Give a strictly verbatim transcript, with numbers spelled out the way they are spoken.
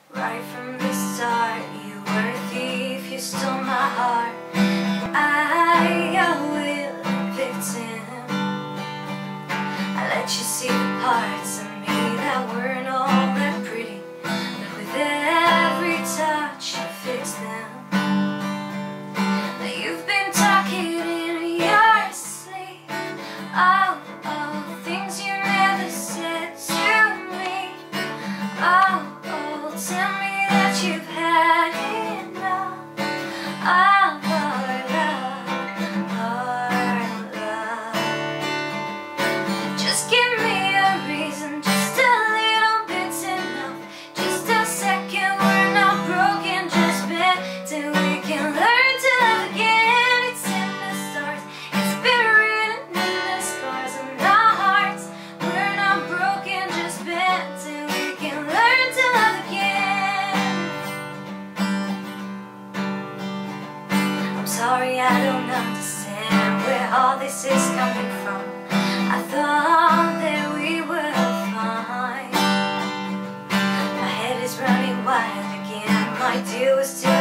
Right from the start, you were a thief, you stole my heart. I, I will victim. I let you see the parts of me that weren't all that pretty, but with every touch you fix them. Now you've been talking in your sleep, oh, oh, things you never said to me. Oh, oh, tell me that you've had enough of our love, our love. Just give me a reason, just a little bit's enough. Just a second, we're not broken, just bent till we can learn to love again. It's in the stars, it's been written in the scars on our hearts. We're not broken, just bent till we can learn to love again. I'm sorry, I don't understand where all this is coming from. I thought that we were fine. My head is running wild again. My deal was still